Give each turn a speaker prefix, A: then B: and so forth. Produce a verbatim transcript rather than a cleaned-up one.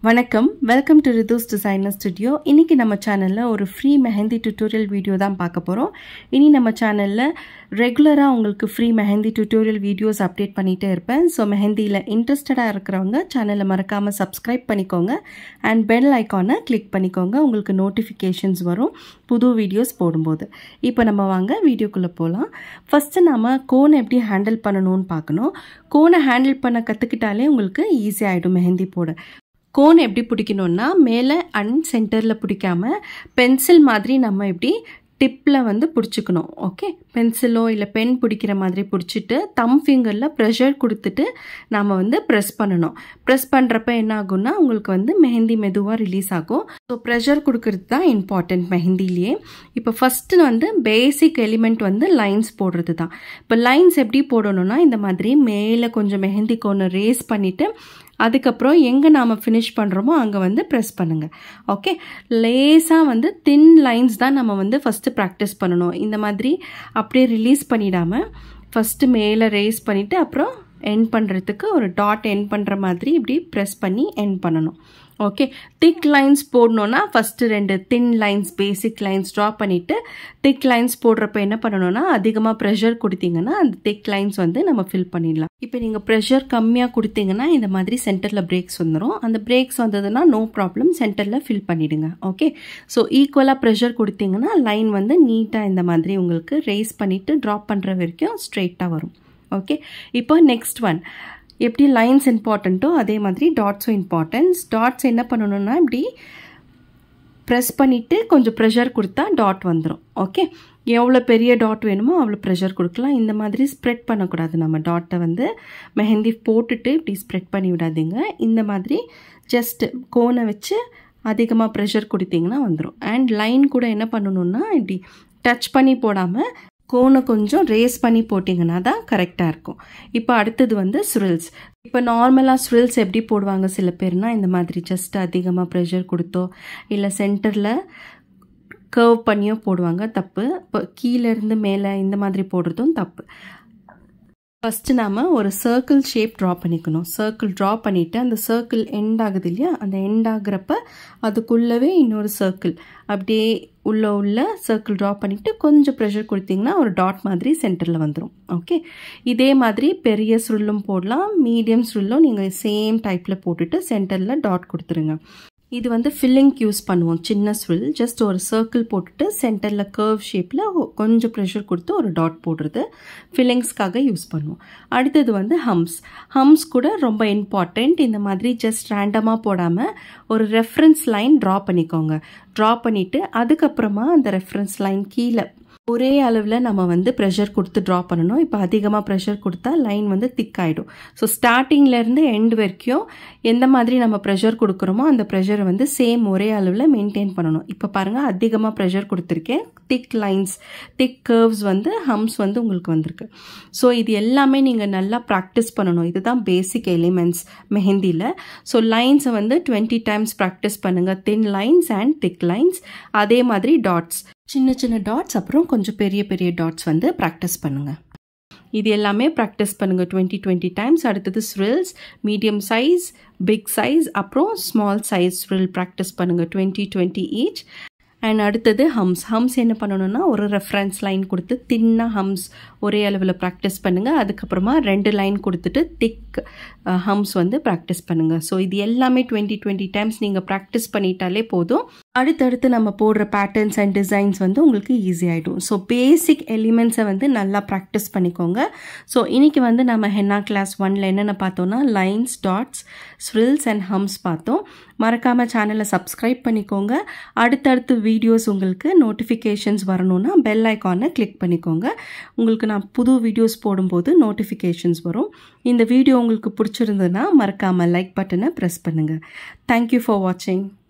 A: வணக்கம் welcome to Ritu's designer studio. இன்னைக்கு நம்ம சேனல்ல ஒரு ஃப்ரீ மெஹந்தி டியூட்டோரியல் வீடியோ தான் பார்க்க போறோம். இனி நம்ம சேனல்ல ரெகுலரா உங்களுக்கு free mehndi tutorial videos update பண்ணிட்டே இருப்பேன். ஸோ மெஹந்தியில் இன்ட்ரெஸ்டடாக இருக்கிறவங்க சேனலை மறக்காமல் சப்ஸ்கிரைப் பண்ணிக்கோங்க அண்ட் பெல் ஐக்கானை கிளிக் பண்ணிக்கோங்க. உங்களுக்கு நோட்டிஃபிகேஷன்ஸ் வரும் புது வீடியோஸ் போடும்போது. இப்போ நம்ம வாங்க வீடியோக்குள்ளே போகலாம். ஃபஸ்ட்டு நம்ம கோனை எப்படி ஹேண்டில் பண்ணணும்னு பார்க்கணும். கோனை ஹேண்டில் பண்ண கற்றுக்கிட்டாலே உங்களுக்கு ஈஸியாகிடும் மெஹந்தி போட. கோன் எப்படி பிடிக்கணும்னா மேலே அண்ட் சென்டரில் பிடிக்காம பென்சில் மாதிரி நம்ம எப்படி டிப்பில் வந்து பிடிச்சிக்கணும். ஓகே, பென்சிலோ இல்லை பென் பிடிக்கிற மாதிரி பிடிச்சிட்டு தம் ஃபிங்கரில் ப்ரெஷர் கொடுத்துட்டு நாம் வந்து ப்ரெஸ் பண்ணணும். ப்ரெஸ் பண்ணுறப்ப என்ன ஆகும்னா உங்களுக்கு வந்து மெஹந்தி மெதுவாக ரிலீஸ் ஆகும். ஸோ ப்ரெஷர் கொடுக்கறது தான் இம்பார்ட்டன்ட் மெஹந்திலேயே. இப்போ ஃபஸ்ட்டு வந்து பேசிக் எலிமெண்ட் வந்து லைன்ஸ் போடுறது தான். இப்போ லைன்ஸ் எப்படி போடணும்னா இந்த மாதிரி மேலே கொஞ்சம் மெஹந்தி கோனை ரேஸ் பண்ணிவிட்டு அதுக்கப்புறம் எங்கே நாம் ஃபினிஷ் பண்ணுறோமோ அங்கே வந்து ப்ரெஸ் பண்ணுங்கள். ஓகே, லேஸாக வந்து தின் லைன்ஸ் தான் நம்ம வந்து ஃபஸ்ட்டு ப்ராக்டிஸ் பண்ணணும். இந்த மாதிரி அப்படியே ரிலீஸ் பண்ணிடாமல் ஃபஸ்ட்டு மேலே ரேஸ் பண்ணிவிட்டு அப்புறம் எண்ட் பண்ணுறதுக்கு ஒரு டாட் எண்ட் பண்ணுற மாதிரி இப்படி ப்ரெஸ் பண்ணி எண்ட் பண்ணணும். ஓகே, திக் லைன்ஸ் போடணுன்னா ஃபஸ்ட்டு ரெண்டு thin lines basic lines draw பண்ணிவிட்டு திக் லைன்ஸ் போடுறப்ப என்ன பண்ணணும்னா அதிகமாக ப்ரெஷர் கொடுத்தீங்கன்னா அந்த திக் லைன்ஸ் வந்து நம்ம ஃபில் பண்ணிடலாம். இப்போ நீங்கள் ப்ரெஷர் கம்மியாக கொடுத்தீங்கன்னா இந்த மாதிரி சென்டரில் பிரேக்ஸ் வந்துடும். அந்த பிரேக்ஸ் வந்ததுன்னா நோ ப்ராப்ளம், சென்டரில் ஃபில் பண்ணிவிடுங்க. ஓகே, ஸோ ஈக்குவலாக ப்ரெஷர் கொடுத்தீங்கன்னா லைன் வந்து நீட்டாக இந்த மாதிரி உங்களுக்கு ரேஸ் பண்ணிவிட்டு ட்ராப் பண்ணுற வரைக்கும் ஸ்ட்ரெயிட்டாக வரும். ஓகே, இப்போ நெக்ஸ்ட் ஒன் எப்படி லைன்ஸ் இம்பார்ட்டண்ட்டோ அதே மாதிரி டாட்ஸும் இம்பார்ட்டன்ஸ். டாட்ஸ் என்ன பண்ணணும்னா இப்படி ப்ரெஸ் பண்ணிவிட்டு கொஞ்சம் ப்ரெஷர் கொடுத்தா டாட் வந்துடும். ஓகே, எவ்வளோ பெரிய டாட் வேணுமோ அவ்வளோ ப்ரெஷர் கொடுக்கலாம். இந்த மாதிரி ஸ்ப்ரெட் பண்ணக்கூடாது. நம்ம டாட்டை வந்து மெஹந்தி போட்டுட்டு இப்படி ஸ்ப்ரெட் பண்ணி விடாதீங்க. இந்த மாதிரி ஜஸ்ட் கோனை வச்சு அதிகமாக ப்ரெஷர் கொடுத்தீங்கன்னா வந்துடும். அண்ட் லைன் கூட என்ன பண்ணணும்னா இப்படி டச் பண்ணி போடாமல் கோனை கொஞ்சம் ரேஸ் பண்ணி போட்டிங்கன்னா தான் கரெக்டாக இருக்கும். இப்போ அடுத்தது வந்து ஸ்விரில்ஸ். இப்போ நார்மலாக ஸ்விரில்ஸ் எப்படி போடுவாங்க சில பேர்னா இந்த மாதிரி ஜஸ்ட் அதிகமாக ப்ரெஷர் கொடுத்தோ இல்லை சென்டரில் கர்வ் பண்ணியோ போடுவாங்க. தப்பு. இப்போ கீழேருந்து மேலே இந்த மாதிரி போடுறதும் தப்பு. ஃபஸ்ட்டு நாம் ஒரு சர்க்கிள் ஷேப் ட்ரா பண்ணிக்கணும். சர்க்கிள் ட்ரா பண்ணிவிட்டு அந்த சர்க்கிள் எண்ட் ஆகுது இல்லையா, அந்த எண்ட் ஆகுறப்ப அதுக்குள்ளவே இன்னொரு சர்க்கிள் அப்படியே உள்ள உள்ள சர்க்கிள் ட்ரா பண்ணிவிட்டு கொஞ்சம் ப்ரெஷர் கொடுத்தீங்கன்னா ஒரு டாட் மாதிரி சென்டரில் வந்துடும். ஓகே, இதே மாதிரி பெரிய சுருளும் போடலாம், மீடியம் சுருளும் நீங்கள் சேம் டைப்பில் போட்டுட்டு சென்டரில் டாட் கொடுத்துருங்க. இது வந்து ஃபில்லிங்க்கு யூஸ் பண்ணுவோம். சின்ன ஸ்வில் ஜஸ்ட் ஒரு சர்க்கிள் போட்டுட்டு சென்டரில் கர்வ் ஷேப்பில் கொஞ்சம் ப்ரெஷர் கொடுத்து ஒரு டாட் போடுறது ஃபில்லிங்ஸ்க்காக யூஸ் பண்ணுவோம். அடுத்தது வந்து ஹம்ஸ். ஹம்ஸ் கூட ரொம்ப இம்பார்ட்டண்ட். இந்த மாதிரி ஜஸ்ட் ரேண்டமாக போடாமல் ஒரு ரெஃபரன்ஸ் லைன் ட்ரா பண்ணிக்கோங்க. ட்ரா பண்ணிவிட்டு அதுக்கப்புறமா அந்த ரெஃபரன்ஸ் லைன் கீழே ஒரே அளவில் நம்ம வந்து ப்ரெஷர் கொடுத்து ட்ரா பண்ணணும். இப்போ அதிகமாக ப்ரெஷர் கொடுத்தா லைன் வந்து திக் ஆகிடும். ஸோ ஸ்டார்டிங்லேருந்து எண்ட் வரைக்கும் எந்த மாதிரி நம்ம ப்ரெஷர் கொடுக்குறோமோ அந்த ப்ரெஷரை வந்து சேம் ஒரே அளவில் மெயின்டைன் பண்ணணும். இப்போ பாருங்கள், அதிகமாக ப்ரெஷர் கொடுத்துருக்கேன். திக் லைன்ஸ் திக் கர்வ்ஸ் வந்து ஹம்ஸ் வந்து உங்களுக்கு வந்திருக்கு. ஸோ இது எல்லாமே நீங்கள் நல்லா ப்ராக்டிஸ் பண்ணணும். இதுதான் பேசிக் எலிமெண்ட்ஸ் மெஹந்தியில். ஸோ லைன்ஸை வந்து டுவெண்ட்டி டைம்ஸ் ப்ராக்டிஸ் பண்ணுங்கள். Thin lines and thick lines, அதே மாதிரி டாட்ஸ், சின்ன சின்ன டாட்ஸ், அப்புறம் கொஞ்சம் பெரிய பெரிய டாட்ஸ் வந்து ப்ராக்டிஸ் பண்ணுங்கள். இது எல்லாமே ப்ராக்டிஸ் பண்ணுங்கள் டுவெண்ட்டி டுவெண்ட்டி டைம்ஸ். அடுத்தது swirls, medium size, big size, அப்புறம் ஸ்மால் சைஸ் ஸ்விரில் ப்ராக்டிஸ் பண்ணுங்கள் டுவெண்ட்டி டுவெண்ட்டி ஈச். அண்ட் அடுத்தது ஹம்ஸ். ஹம்ஸ் என்ன பண்ணணும்னா ஒரு ரெஃபரன்ஸ் லைன் கொடுத்து தின்னா ஹம்ஸ் ஒரே அளவில் ப்ராக்டிஸ் பண்ணுங்கள். அதுக்கப்புறமா ரெண்டு லைன் கொடுத்துட்டு திக் ஹம்ஸ் வந்து ப்ராக்டிஸ் பண்ணுங்கள். ஸோ இது எல்லாமே டுவெண்ட்டி டுவெண்ட்டி டைம்ஸ் நீங்கள் ப்ராக்டிஸ் பண்ணிட்டாலே போதும். அடுத்தடுத்து நம்ம போடுற பேட்டர்ன்ஸ் அண்ட் டிசைன்ஸ் வந்து உங்களுக்கு ஈஸி ஆகிடும். ஸோ பேசிக் எலிமெண்ட்ஸை வந்து நல்லா ப்ராக்டிஸ் பண்ணிக்கோங்க. ஸோ இன்றைக்கி வந்து நம்ம ஹென்னா கிளாஸ் ஒன்ல என்னென்ன பார்த்தோம்னா lines, dots, swirls and hums பார்த்தோம். மறக்காமல் சேனலை சப்ஸ்கிரைப் பண்ணிக்கோங்க. அடுத்தடுத்து வீடியோஸ் உங்களுக்கு நோட்டிஃபிகேஷன்ஸ் வரணும்னா பெல் ஐக்கானை கிளிக் பண்ணிக்கோங்க. உங்களுக்கு நான் புது வீடியோஸ் போடும்போது நோட்டிஃபிகேஷன்ஸ் வரும். இந்த வீடியோ உங்களுக்கு பிடிச்சிருந்ததுன்னா மறக்காமல் லைக் பட்டனை ப்ரெஸ் பண்ணுங்கள். தேங்க்யூ ஃபார் வாட்சிங்.